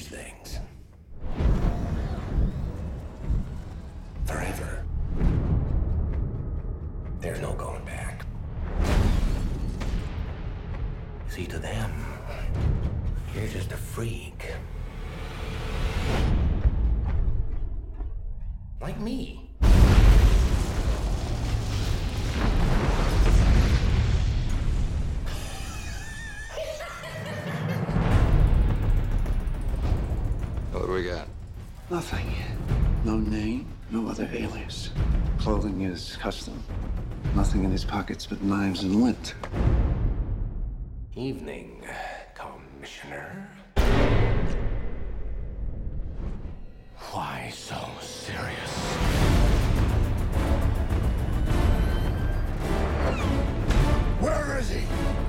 these things. Forever. There's no going back. See, to them, you're just a freak. Like me. What do we got? Nothing. No name, no other alias. Clothing is custom. Nothing in his pockets but knives and lint. Evening, Commissioner. Why so serious? Where is he?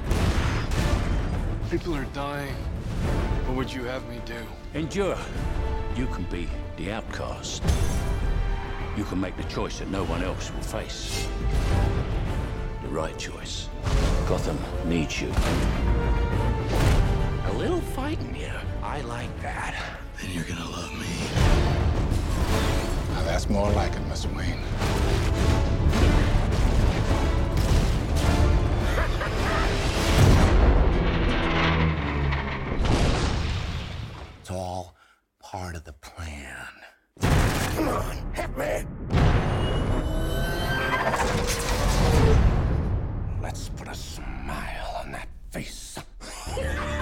People are dying. What would you have me do? Endure. You can be the outcast. You can make the choice that no one else will face. The right choice. Gotham needs you. A little fighting here. I like that. Then you're gonna love me. Now that's more like it, Mr. Wayne. It's all part of the plan. Come on, hit me! Let's put a smile on that face.